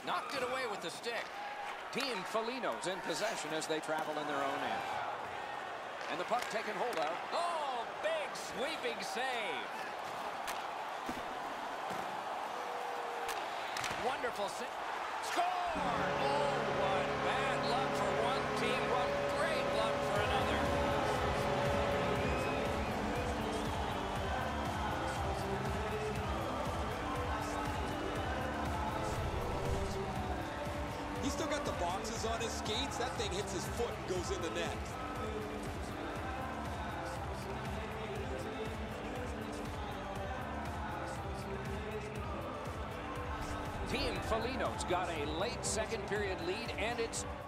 Knocked it away with the stick. Team Felino's in possession as they travel in their own end. And the puck taken hold of. Oh, big sweeping save. Wonderful save. Score! Oh, what bad luck for one team. What great luck for another. He's still got the boxes on his skates. That thing hits his foot and goes in the net. Team Felino's got a late second period lead, and it's